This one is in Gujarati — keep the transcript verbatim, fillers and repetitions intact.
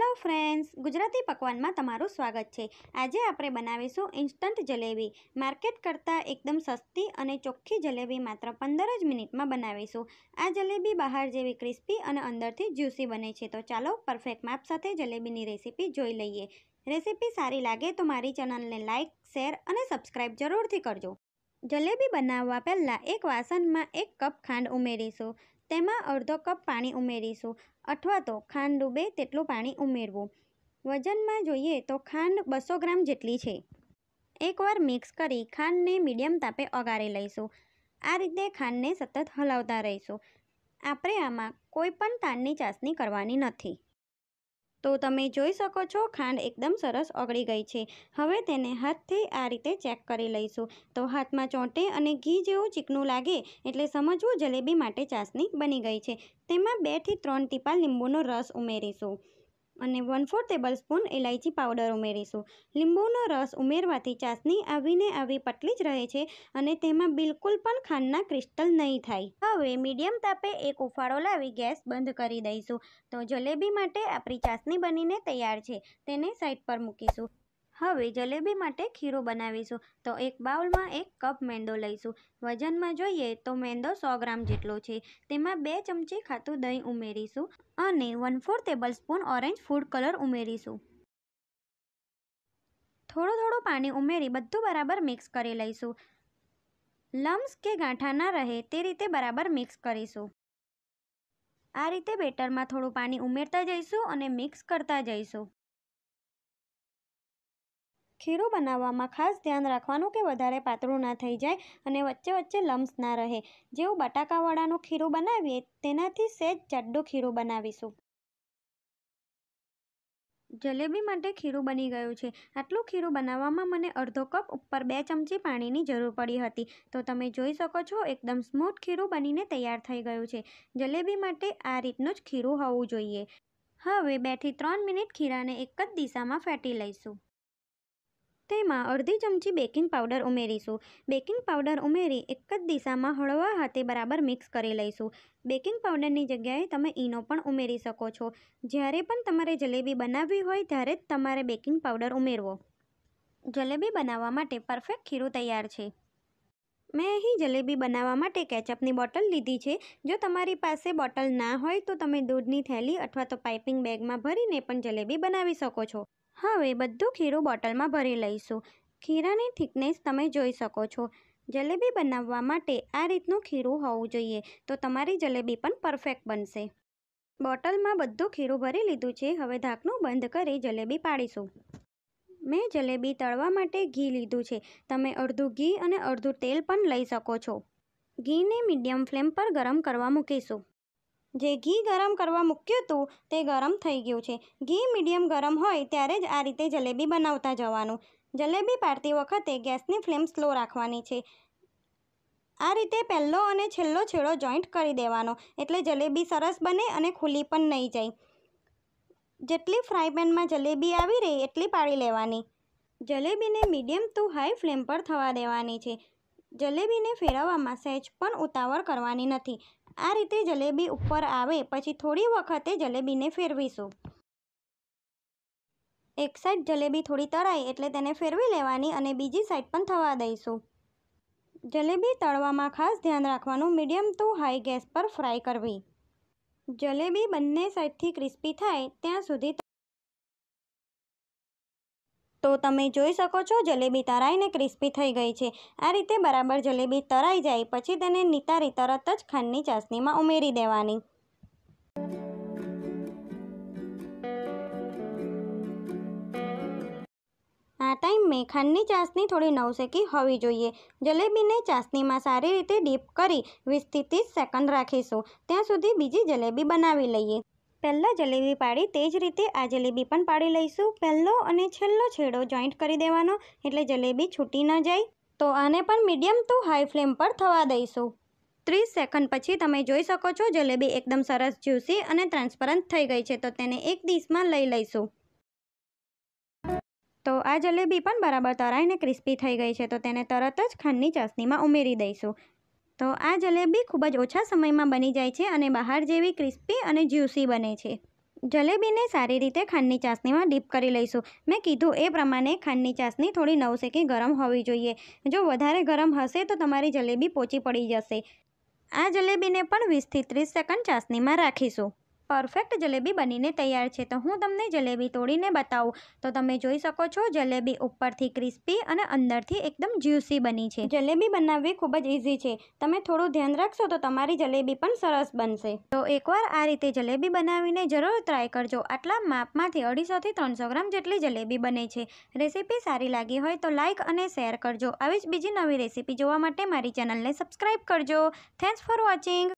હેલો ફ્રેન્ડ્સ, ગુજરાતી પકવાનમાં તમારું સ્વાગત છે। આજે આપણે બનાવીશું ઇન્સ્ટન્ટ જલેબી। માર્કેટ કરતાં એકદમ સસ્તી અને ચોખ્ખી જલેબી માત્ર પંદર જ મિનિટમાં બનાવીશું। આ જલેબી બહાર જેવી ક્રિસ્પી અને અંદરથી જ્યુસી બને છે। તો ચાલો પરફેક્ટ માપ સાથે જલેબીની રેસીપી જોઈ લઈએ। રેસીપી સારી લાગે તો મારી ચેનલને લાઇક, શેર અને સબસ્ક્રાઈબ જરૂરથી કરજો। જલેબી બનાવવા પહેલાં એક વાસણમાં એક કપ ખાંડ ઉમેરીશું। તેમાં અડધો કપ પાણી ઉમેરીશું અથવા તો ખાંડ ડૂબે તેટલું પાણી ઉમેરવું। વજનમાં જોઈએ તો ખાંડ બસો ગ્રામ જેટલી છે। એકવાર મિક્સ કરી ખાંડને મીડિયમ તાપે ઓગાળી લઈશું। આ રીતે ખાંડને સતત હલાવતા રહીશું। આપણે આમાં કોઈ પણ તાણની ચાસણી કરવાની નથી। તો તમે જોઈ શકો છો ખાંડ એકદમ સરસ ઓગળી ગઈ છે। હવે તેને હાથથી આ રીતે ચેક કરી લઈશું। તો હાથમાં ચોંટે અને ઘી જેવું ચીકણું લાગે એટલે સમજવું જલેબી માટે ચાસણી બની ગઈ છે। તેમાં બે થી ત્રણ ટીપા લીંબુનો રસ ઉમેરીશું અને વન ફોર ટેબલ સ્પૂન ઇલાયચી પાવડર ઉમેરીશું। લીંબુનો રસ ઉમેરવાથી ચાસણી આવીને આવી પતલી જ રહે છે અને તેમાં બિલકુલ પણ ખાંડના ક્રિસ્ટલ નહીં થાય। હવે મીડિયમ તાપે એક ઉફાળો લાવી ગેસ બંધ કરી દઈશું। તો જલેબી માટે આપણી ચાસણી બનીને તૈયાર છે। તેને સાઈડ પર મૂકીશું। હવે જલેબી માટે ખીરું બનાવીશું। તો એક બાઉલમાં એક કપ મેંદો લઈશું। વજનમાં જોઈએ તો મેંદો સો ગ્રામ જેટલો છે। તેમાં બે ચમચી ખાટું દહીં ઉમેરીશું અને one four tablespoon orange food colour ઉમેરીશું। થોડું થોડું પાણી ઉમેરી બધું બરાબર મિક્સ કરી લઈશું। લમ્સ કે ગાંઠા ના રહે તે રીતે બરાબર મિક્સ કરીશું। આ રીતે બેટરમાં થોડું પાણી ઉમેરતા જઈશું અને મિક્સ કરતા જઈશું। ખીરું બનાવવામાં ખાસ ધ્યાન રાખવાનું કે વધારે પાતળું ના થઈ જાય અને વચ્ચે વચ્ચે લમ્સ ના રહે। જેવું બટાકાવાળાનું ખીરું બનાવીએ તેનાથી સહેજ જાડું ખીરું બનાવીશું। જલેબી માટે ખીરું બની ગયું છે। આટલું ખીરું બનાવવામાં મને અડધો કપ ઉપર બે ચમચી પાણીની જરૂર પડી હતી। તો તમે જોઈ શકો છો એકદમ સ્મૂથ ખીરું બનીને તૈયાર થઈ ગયું છે। જલેબી માટે આ રીતનું જ ખીરું હોવું જોઈએ। હવે બે થી ત્રણ મિનિટ ખીરાને એક જ દિશામાં ફેટી લઈશું। તેમાં અડધી ચમચી બેકિંગ પાવડર ઉમેરીશું। બેકિંગ પાવડર ઉમેરી એક જ દિશામાં હળવા હાથે બરાબર મિક્સ કરી લઈશું। બેકિંગ પાવડરની જગ્યાએ તમે ઈનો પણ ઉમેરી શકો છો। જ્યારે પણ તમારે જલેબી બનાવવી હોય ત્યારે જ તમારે બેકિંગ પાવડર ઉમેરવો। જલેબી બનાવવા માટે પરફેક્ટ ખીરું તૈયાર છે। મેં અહીં જલેબી બનાવવા માટે કેચઅપની બોટલ લીધી છે। જો તમારી પાસે બોટલ ના હોય તો તમે દૂધની થેલી અથવા તો પાઇપિંગ બેગમાં ભરીને પણ જલેબી બનાવી શકો છો। હવે બધું ખીરું બોટલમાં ભરી લઈશું। ખીરાની થિકનેસ તમે જોઈ શકો છો। જલેબી બનાવવા માટે આ રીતનું ખીરું હોવું જોઈએ તો તમારી જલેબી પણ પરફેક્ટ બનશે। બોટલમાં બધું ખીરું ભરી લીધું છે। હવે ઢાંકણું બંધ કરી જલેબી પાડીશું। મેં જલેબી તળવા માટે ઘી લીધું છે। તમે અડધું ઘી અને અડધું તેલ પણ લઈ શકો છો। ઘીને મીડિયમ ફ્લેમ પર ગરમ કરવા મૂકીશું। જે ઘી ગરમ કરવા મૂક્યું હતું તે ગરમ થઈ ગયું છે। ઘી મીડિયમ ગરમ હોય ત્યારે જ આ રીતે જલેબી બનાવતા જવાનું। જલેબી પાડતી વખતે ગેસની ફ્લેમ સ્લો રાખવાની છે। આ રીતે પહેલો અને છેલ્લો છેડો જોઈન્ટ કરી દેવાનો એટલે જલેબી સરસ બને અને ખુલ્લી પણ નહીં જાય। જેટલી ફ્રાય પેનમાં જલેબી આવી રહી એટલી પાડી લેવાની। જલેબીને મીડિયમ ટુ હાઈ ફ્લેમ પર થવા દેવાની છે। જલેબીને ફેરવવામાં સહેજ પણ ઉતાવળ કરવાની નથી। આ રીતે જલેબી ઉપર આવે પછી થોડી વખતે જલેબીને ફેરવીશું। એક સાઈડ જલેબી થોડી તળાય એટલે તેને ફેરવી લેવાની અને બીજી સાઈડ પણ થવા દઈશું। જલેબી તળવામાં ખાસ ધ્યાન રાખવાનું મીડિયમ ટુ હાઈ ગેસ પર ફ્રાય કરવી। જલેબી બંને સાઈડથી ક્રિસ્પી થાય ત્યાં સુધી તો તમે જોઈ શકો છો જલેબી તળાઈને ક્રિસ્પી થઈ ગઈ છે। આ રીતે બરાબર જલેબી તળાઈ જાય પછી તેને નિતારી તરત જ ખાંડની ચાસણીમાં ઉમેરી દેવાની। આ ટાઈમે ખાંડની ચાસણી થોડી નવસેકી હોવી જોઈએ। જલેબીને ચાસણીમાં સારી રીતે ડીપ કરી વીસથી ત્રીસ સેકન્ડ રાખીશું। ત્યાં સુધી બીજી જલેબી બનાવી લઈએ। પહેલાં જલેબી પાડી તે જ રીતે આ જલેબી પણ પાડી લઈશું। પહેલો અને છેલ્લો છેડો જોઈન્ટ કરી દેવાનો એટલે જલેબી છૂટી ન જાય। તો આને પણ મીડિયમ ટુ હાઈ ફ્લેમ પર થવા દઈશું। ત્રીસ સેકન્ડ પછી તમે જોઈ શકો છો જલેબી એકદમ સરસ જ્યુસી અને ટ્રાન્સપરન્ટ થઈ ગઈ છે। તો તેને એક ડીશમાં લઈ લઈશું। તો આ જલેબી પણ બરાબર તળાઈને ક્રિસ્પી થઈ ગઈ છે। તો તેને તરત જ ખાંડની ચાસણીમાં ઉમેરી દઈશું। તો આ જલેબી ખૂબ જ ઓછા સમયમાં બની જાય છે અને બહાર જેવી ક્રિસ્પી અને જ્યુસી બને છે। જલેબીને સારી રીતે ખાંડની ચાસણીમાં ડીપ કરી લઈશું. મેં કીધું એ પ્રમાણે ખાંડની ચાસણી થોડી નવસેકી ગરમ હોવી જોઈએ. જો વધારે ગરમ હશે તો તમારી જલેબી પોચી પડી જશે. આ જલેબીને પણ વીસથી ત્રીસ સેકન્ડ ચાસણીમાં રાખીશું. પરફેક્ટ જલેબી બનીને તૈયાર છે. તો હું તમને જલેબી તોડીને બતાવું. તો તમે જોઈ શકો છો જલેબી ઉપરથી ક્રિસ્પી અને અંદરથી એકદમ જ્યુસી બની છે. જલેબી બનાવવી ખૂબ જ ઇઝી છે. તમે થોડું ધ્યાન રાખશો તો તમારી જલેબી પણ સરસ બનશે. તો એકવાર આ રીતે જલેબી બનાવીને જરૂર ટ્રાય કરજો. આટલા માપમાંથી અઢીસોથી ત્રણસો ગ્રામ જેટલી જલેબી બને છે. રેસીપી સારી લાગી હોય તો લાઇક અને શેર કરજો. આવી જ બીજી નવી રેસીપી જોવા માટે મારી ચેનલને સબસ્ક્રાઈબ કરજો. Thanks for watching.